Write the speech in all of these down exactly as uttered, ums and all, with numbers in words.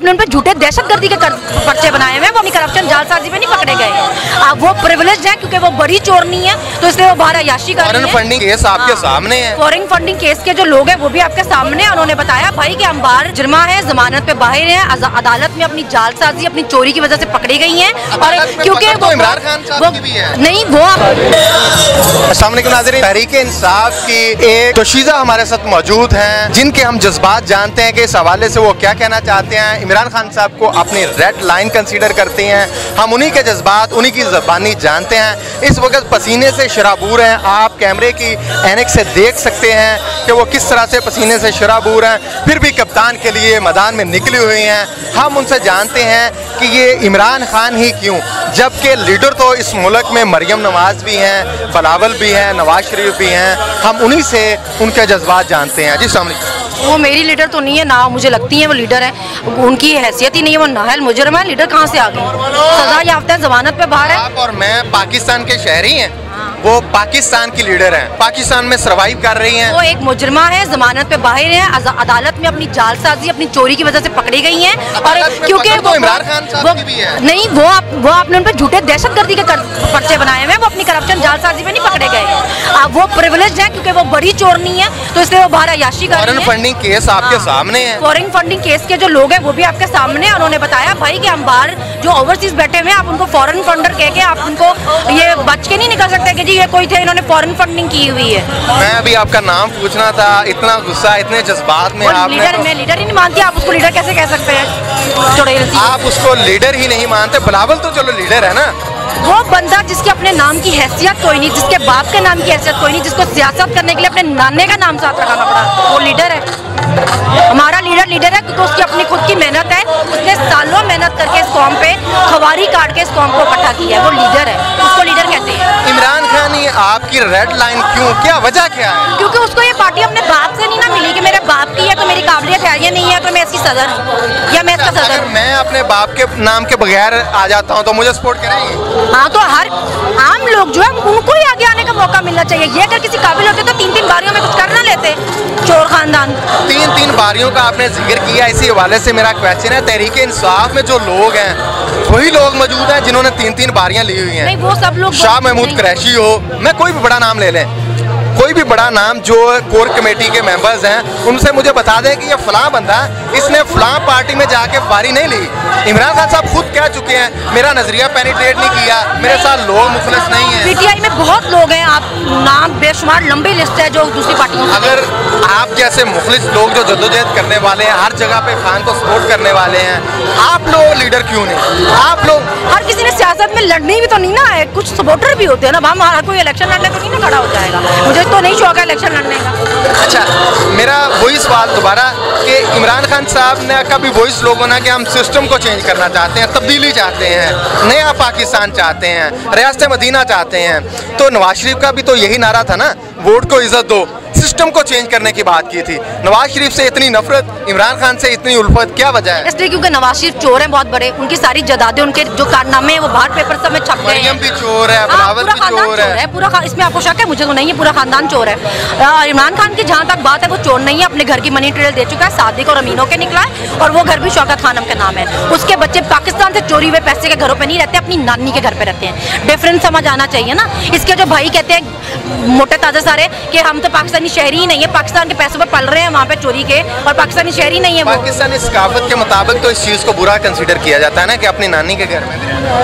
आपने उन पर झूठे दहशतगर्दी के पर्चे बनाए हुए हैं, वो अपनी करप्शन जालसाजी में नहीं पकड़े गए। आप वो प्रिविलेज है क्योंकि वो बड़ी चोर नहीं है, तो इसलिए वो बाहर अय्याशी कर रही है। फॉरेन फंडिंग केस आपके सामने है। फॉरेन फंडिंग केस के जो लोग हैं वो भी आपके सामने हैं। उन्होंने बताया भाई कि हम बाहर जुर्मा है, जमानत पे बाहर हैं, अदालत में अपनी जालसाजी अपनी चोरी की वजह से पकड़ी गई हैं। और क्योंकि वो इमरान खान साहब की भी है। नहीं वो अस्सलाम वालेकुम नाज़रीन, तहरीक इंसाफ की एक तोशीज़ा हमारे साथ मौजूद हैं, जिनके हम जज्बात जानते हैं कि इस हवाले से वो क्या कहना चाहते हैं। इमरान खान साहब को अपनी रेड लाइन कंसीडर करते हैं। हम उन्हीं के जज्बात, उन्हीं की ज़बानी जानते हैं। इस वक्त पसीने से शराबूर हैं। आप कैमरे की ऐनक से देख सकते हैं कि वो किस तरह से पसीने से शराबूर हैं, फिर भी कप्तान के लिए मैदान में निकली हुई हैं। हम उनसे जानते हैं कि ये इमरान खान ही क्यों, जबकि लीडर तो इस मुल्क में मरियम नवाज भी हैं, बिलावल भी हैं, नवाज शरीफ भी हैं। हम उन्हीं से उनके जज्बात जानते हैं। जी अस्सलाम वालेकुम। वो मेरी लीडर तो नहीं है ना, मुझे लगती है वो लीडर है, उनकी हैसियत ही नहीं है, वो नाहल मुजरिम है। लीडर कहाँ से आ गए? सजा याफ्ता है, जमानत पे बाहर है। आप और मैं पाकिस्तान के शहरी हैं, वो पाकिस्तान की लीडर हैं, पाकिस्तान में सर्वाइव कर रही हैं। वो एक मुजरिमा है, जमानत पे बाहर है, अदालत में अपनी जालसाजी अपनी चोरी की वजह से पकड़ी गई हैं। और क्योंकि वो इमरान खान साहब की भी है। नहीं वो आप, वो आपने उन पर झूठे दहशतगर्दी के पर्चे बनाए हुए हैं, वो अपनी करप्शन जालसाजी में नहीं पकड़े गए। आप वो प्रिविलेज है क्योंकि वो बड़ी चोर नहीं है, तो इसलिए वो बाहर अय्याशी कर रही है। फॉरेन फंडिंग केस आपके सामने है। फॉरेन फंडिंग केस के जो लोग हैं वो भी आपके सामने हैं। उन्होंने बताया भाई कि हम बाहर जो ओवरसीज बैठे हुए हैं, आप उनको फॉरेन फंडर कह के आप उनको ये बच के नहीं निकल सकते कि जी ये कोई थे, इन्होंने फॉरेन फंडिंग की हुई है। मैं अभी आपका नाम पूछना था, इतना गुस्सा, इतने जज्बात में आपने लीडर, मैं लीडर ही नहीं मानती, आप उसको लीडर कैसे कह सकते हैं? चुड़ैल सी। आप उसको लीडर ही नहीं मानते। बिलावल तो चलो लीडर है ना। वो बंदा जिसके अपने नाम की हैसियत कोई नहीं, जिसके बाप के नाम की हैसियत कोई नहीं, जिसको सियासत करने के लिए अपने नाने का नाम साथ लगाना पड़ा, वो लीडर है। हमारा लीडर लीडर है क्योंकि उसकी अपनी खुद की मेहनत है। उसने सालों मेहनत करके इस कौम पे खवारी काट के इस कौम को इकट्ठा किया है, वो लीडर है, उसको लीडर कहते हैं। इमरान खान ये आपकी रेड लाइन क्यों, क्या वजह क्या है? क्योंकि उसको ये पार्टी अपने बाप से नहीं ना मिली कि मेरे बाप की है तो मेरी काबिलियत है, ये नहीं है तो मैं इसकी सदर हूँ या मैं इसका सदर हूँ। मैं अपने बाप के नाम के बगैर आ जाता हूँ तो मुझे सपोर्ट करेंगे? हाँ, तो हर आम लोग जो है उनको ही आगे आने का मौका मिलना चाहिए। ये अगर किसी काबिल होते तो तीन तीन बारियों में कुछ कर ना लेते चोर खानदान। तीन तीन बारियों का आपने जिक्र किया, इसी हवाले से मेरा क्वेश्चन है, तहरीक इंसाफ में जो लोग हैं वही लोग मौजूद हैं जिन्होंने तीन तीन बारियां ली हुई हैं। नहीं, वो सब लोग शाह महमूद कुरैशी हो, मैं कोई भी बड़ा नाम ले लें, कोई भी बड़ा नाम जो कोर कमेटी के मेंबर्स हैं, उनसे मुझे बता दें कि ये फलां बंदा इसने फलां पार्टी में जाके बारी नहीं ली। इमरान खान साहब खुद कह चुके हैं मेरा नजरिया पेनिट्रेट नहीं किया, मेरे साथ लोग मुखलिस नहीं है। पीटीआई में बहुत लोग हैं, आप नाम बेशुमार लंबी लिस्ट है जो दूसरी पार्टियों। अगर आप जैसे मुखलिस लोग जो जद्दोजहद करने वाले हैं, हर जगह पे खान को सपोर्ट करने वाले हैं, आप लोग लीडर क्यों नहीं? आप लोग, हर किसी ने सियासत में लड़नी भी तो नहीं ना है, कुछ सपोर्टर भी होते हैं ना। हमारा कोई इलेक्शन लड़ने को नहीं ना खड़ा हो जाएगा, मुझे तो नहीं शौक है इलेक्शन लड़ने का। अच्छा, मेरा वही सवाल दोबारा कि इमरान खान साहब ने कभी वही लोगों ने कि हम सिस्टम को चेंज करना चाहते हैं, तब्दीली चाहते हैं, नया पाकिस्तान चाहते हैं, रियासत मदीना चाहते हैं, तो नवाज शरीफ का भी तो यही नारा था ना, वोट को इज्जत दो, सिस्टम को चेंज करने की बात की थी। नवाज शरीफ से इतनी नफरत, इमरान खान से इतनी उल्फत, क्या वजह है? इसलिए क्योंकि नवाज शरीफ चोर हैं बहुत बड़े, उनकी सारी जदादे, उनके जो कारनामे हैं वो बाहर पेपर सब में छप गए हैं। मरियम भी चोर है, बिलावल भी चोर है, पूरा, इसमें आपको शक है? मुझे तो नहीं है, पूरा खानदान चोर है। इमरान खान की जहाँ तक बात है वो चोर नहीं है, अपने घर की मनी ट्रेल दे चुका है, सादिक और अमीनों के निकला है, और वो घर भी शौकत खानम के नाम है। उसके बच्चे पाकिस्तान से चोरी हुए पैसे के घरों पर नहीं रहते, अपनी नानी के घर पे रहते हैं। डिफरेंस समझ आना चाहिए ना। इसके जो भाई कहते हैं मोटे ताजे सारे कि हम तो पाकिस्तानी शहरी ही नहीं है, पाकिस्तान के पैसों पर पल रहे हैं वहाँ पे चोरी के, और पाकिस्तानी शहरी नहीं है वो। पाकिस्तानी सकाफत के मुताबिक तो इस चीज को बुरा कंसीडर किया जाता है ना कि अपनी नानी के घर में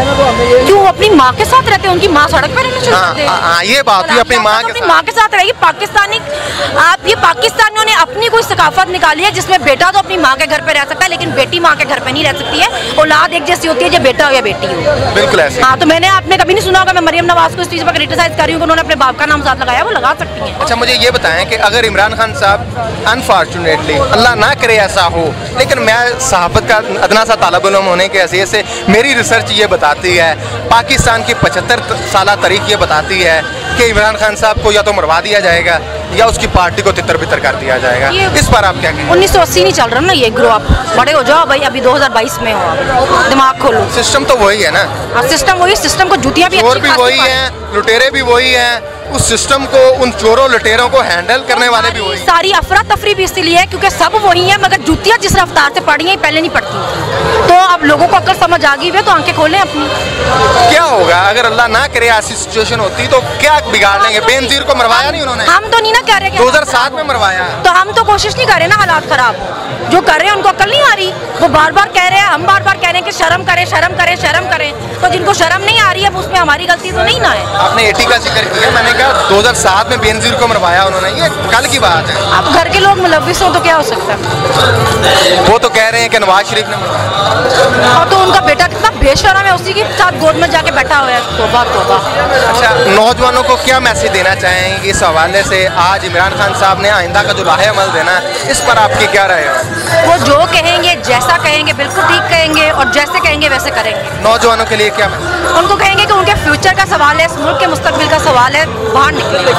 क्यों अपनी माँ के साथ रहते हैं, उनकी माँ सड़क पर रहना चाहते हैं। हाँ, ये बात भी अपनी माँ के अपनी माँ के साथ रहेगी। पाकिस्तानी, आप ये पाकिस्तानियों ने अपनी कोई सकाफत निकाली है जिसमें बेटा तो अपनी माँ के घर पे रह सकता है लेकिन बेटी माँ के घर पे नहीं रह सकती है। औलाद एक जैसी होती है, जो बेटा हो या बेटी हो। बिल्कुल ऐसे। हाँ, तो मैंने आपने कभी नहीं सुना होगा मैं मरियम नवाज को इस चीज पर क्रिटिसाइज कर रही हूँ, उन्होंने अपने बाप का नाम साथ लगाया, वो लगा सकती है। अच्छा, मुझे ये बताएं कि अगर इमरान खान साहब अनफॉर्चुनेटली, अल्लाह ना करे ऐसा हो, लेकिन मैं सहाफत का अदना सा तालिब इल्म होने के हैसियत से मेरी रिसर्च ये बताती है, पाकिस्तान की पचहत्तर साल तारीख ये बताती है कि इमरान खान साहब को या तो मरवा दिया जाएगा या उसकी पार्टी को तितर बितर कर दिया जाएगा। इस पर आप क्या कहेंगे? उन्नीस सौ अस्सी नहीं चल रहा ना, ये ग्रो अप, बड़े हो जाओ भाई, अभी दो हज़ार बाईस में हो, दिमाग खोलो। सिस्टम तो वही है ना, सिस्टम वही, सिस्टम को जुटियां भी चोर भी वही हैं, लुटेरे भी वही हैं, उस सिस्टम को, उन चोरों लुटेरों को हैंडल करने वाले भी वही। सारी अफरा तफरी भी इसलिए है क्योंकि सब वही है, मगर जूतियाँ जिस रफ्तार से पड़ी हैं पहले नहीं पड़ती। तो अब लोगों को अगर समझ आ गई है तो आंखें खोलें अपनी। क्या होगा अगर अल्लाह ना करे ऐसी सिचुएशन होती तो क्या बिगाड़ लेंगे? बेनजीर को मरवाया नहीं उन्होंने? हम तो नहीं ना कह रहे दो हजार सात में मरवाया, तो हम तो कोशिश नहीं कर रहे ना हालात खराब हो। जो कर रहे हैं उनको अकल नहीं आ रही, वो बार बार कह रहे हैं, हम बार बार कह रहे हैं कि शर्म करें शर्म करें शर्म करें। तो जिनको शर्म नहीं आ रही है उसमें हमारी गलती तो नहीं ना है। आपने एटी का जिक्र किया, मैंने कहा दो हजार सात में बेनजीर को मरवाया उन्होंने, ये कल की बात है। अब घर के लोग मुलविस हो तो क्या हो सकता है? वो तो कह रहे हैं कि नवाज शरीफ ने मरवाया, और तो उनका बेटा कितना बेशरम है, उसी के साथ गोद में जाके बैठा हुआ है। तौबा तौबा। अच्छा, नौजवानों को क्या मैसेज देना चाहेंगे इस हवाले से? आज इमरान खान साहब ने आइंदा का जो लाहे अमल देना है, इस पर आपकी क्या राय है? वो जो कहेंगे, जैसा कहेंगे बिल्कुल ठीक कहेंगे, और जैसे कहेंगे वैसे करेंगे। नौजवानों के लिए क्या मैसेज? उनको कहेंगे कि उनके फ्यूचर का सवाल है, इस मुल्क के मुस्तकबिल का सवाल है, बाहर निकले।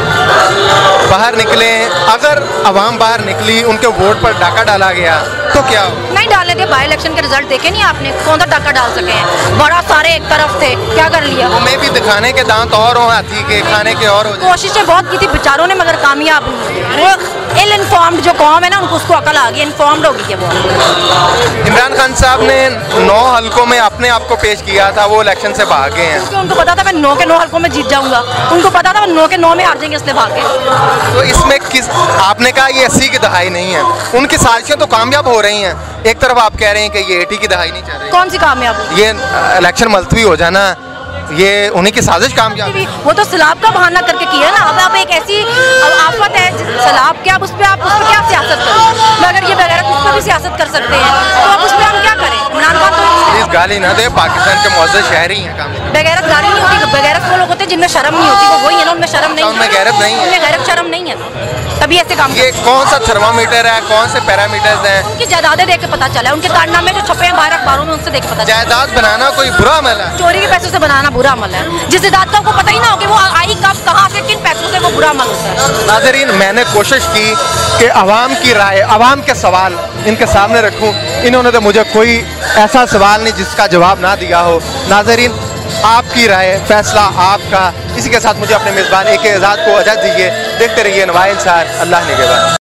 बाहर निकले। अगर अवाम बाहर निकली, उनके वोट पर डाका डाला गया तो क्या हो? नहीं डाले थे, बाई इलेक्शन के रिजल्ट देखे नहीं आपने? कौन सा डाका डाल सके हैं? बड़ा सारे एक तरफ थे, क्या कर लिया? वो में भी दिखाने के दांत और हो, हाथी के खाने के और हो। कोशिशें बहुत की थी बेचारों ने, मगर कामयाब नहीं। वो इल इन्फॉर्म्ड जो कौम है ना, उनको उसको अकल आ गई, इन्फॉर्म्ड होगी कि वो। इमरान खान साहब ने नौ हलकों में अपने आप को पेश किया था, वो इलेक्शन से भाग गए हैं। क्योंकि उनको पता था मैं नौ के नौ हलकों में जीत जाऊंगा, उनको पता था मैं नौ के नौ में हार जाएंगे, इसलिए भाग गए। तो इसमें किस, आपने कहा ये अस्सी की दहाई नहीं है, उनकी साजिशें तो कामयाब हो रही हैं। एक तरफ आप कह रहे हैं कि ये एटी की दहाई नहीं चल रही। कौन सी कामयाब हुई? ये इलेक्शन मुलतवी हो जाना, ये उन्हीं की साजिश कामयाब। वो तो सैलाब का बहाना करके किया ना। अब आप एक ऐसी आफत है सैलाब के, आप उस पर आप उस पर क्या सियासत करें? मगर ये बगैरत उस पर भी सियासत कर सकते हैं, तो अब उस पर हम क्या करें? इमरान खान तो प्लीज गाली ना दे, पाकिस्तान के मौजूद शहरी हैं। काम बगैरत गाली नहीं होती, बगैरत वो लोग होते हैं जिनमें शर्म नहीं होती, वो वही है ना, उनमें शर्म नहीं है। उनमें गैरत नहीं है, उनमें गैरत शर्म नहीं है, तभी ऐसे काम। ये कौन सा थर्मामीटर है, कौन से पैरामीटर्स हैं? उनकी जायदादें देख के पता चला है, उनके कारनामे जो छपे हैं बाहर अखबारों में, उनसे देख पता चला। जायदाद बनाना कोई बुरा अमल है? चोरी के पैसों से बनाना बुरा अमल है। जिस जायदाद का आपको पता ही ना हो कि वो आई कब, कहाँ से, किन पैसों से, वो बुरा अमल होता है। नाज़रीन, मैंने कोशिश की कि अवाम की राय, अवाम के सवाल इनके सामने रखूं। इन्होंने तो मुझे कोई ऐसा सवाल नहीं जिसका जवाब ना दिया हो। नाज़रीन, आपकी राय, फैसला आपका। इसी के साथ मुझे अपने मेज़बान ए के आज़ाद को इजाज़त दीजिए। देखते रहिए नवाए इंसार। अल्लाह निगहबान।